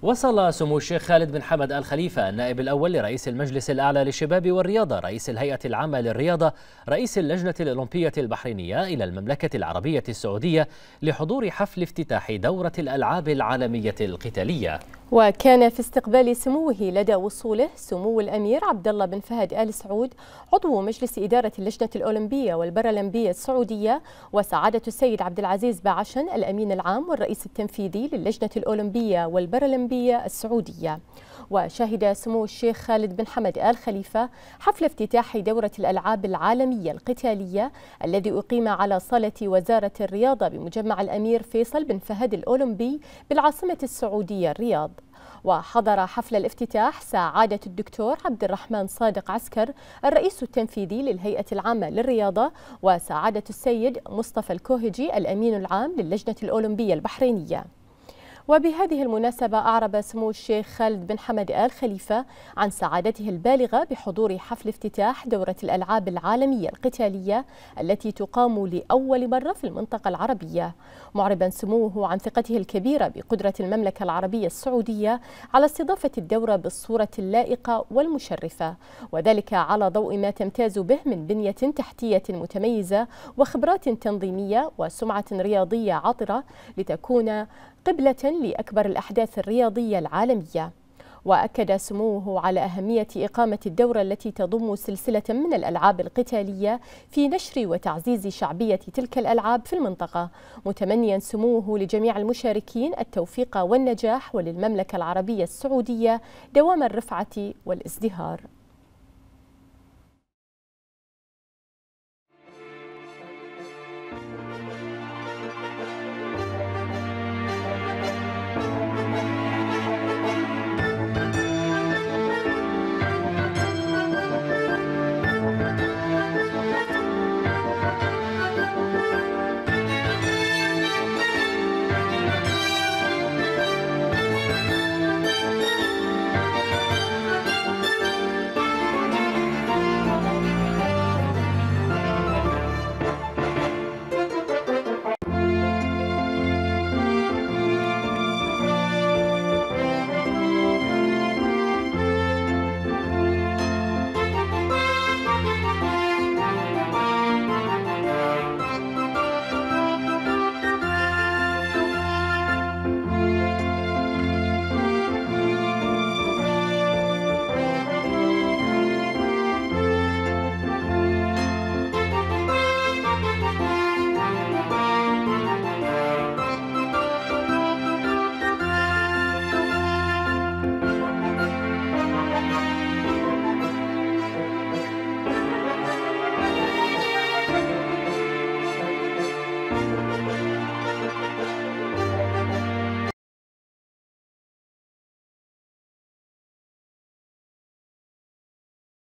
وصل سمو الشيخ خالد بن حمد آل خليفة النائب الأول لرئيس المجلس الأعلى للشباب والرياضة رئيس الهيئة العامة للرياضة رئيس اللجنة الأولمبية البحرينية إلى المملكة العربية السعودية لحضور حفل افتتاح دورة الألعاب العالمية القتالية. وكان في استقبال سموه لدى وصوله سمو الأمير عبد الله بن فهد آل سعود عضو مجلس إدارة اللجنة الأولمبية والبارالمبية السعودية، وسعادة السيد عبد العزيز باعشن الأمين العام والرئيس التنفيذي للجنة الأولمبية والبارالمبية السعودية. وشهد سمو الشيخ خالد بن حمد آل خليفة حفل افتتاح دورة الألعاب العالمية القتالية الذي أقيم على صالة وزارة الرياضة بمجمع الأمير فيصل بن فهد الأولمبي بالعاصمة السعودية الرياض. وحضر حفل الافتتاح سعادة الدكتور عبد الرحمن صادق عسكر الرئيس التنفيذي للهيئة العامة للرياضة، وسعادة السيد مصطفى الكوهجي الأمين العام للجنة الأولمبية البحرينية. وبهذه المناسبة أعرب سمو الشيخ خالد بن حمد آل خليفة عن سعادته البالغة بحضور حفل افتتاح دورة الألعاب العالمية القتالية التي تقام لأول مرة في المنطقة العربية، معربا سموه عن ثقته الكبيرة بقدرة المملكة العربية السعودية على استضافة الدورة بالصورة اللائقة والمشرفة، وذلك على ضوء ما تمتاز به من بنية تحتية متميزة وخبرات تنظيمية وسمعة رياضية عطرة لتكون قبلة لأكبر الأحداث الرياضية العالمية. وأكد سموه على أهمية إقامة الدورة التي تضم سلسلة من الألعاب القتالية في نشر وتعزيز شعبية تلك الألعاب في المنطقة، متمنيا سموه لجميع المشاركين التوفيق والنجاح وللمملكة العربية السعودية دوام الرفعة والازدهار.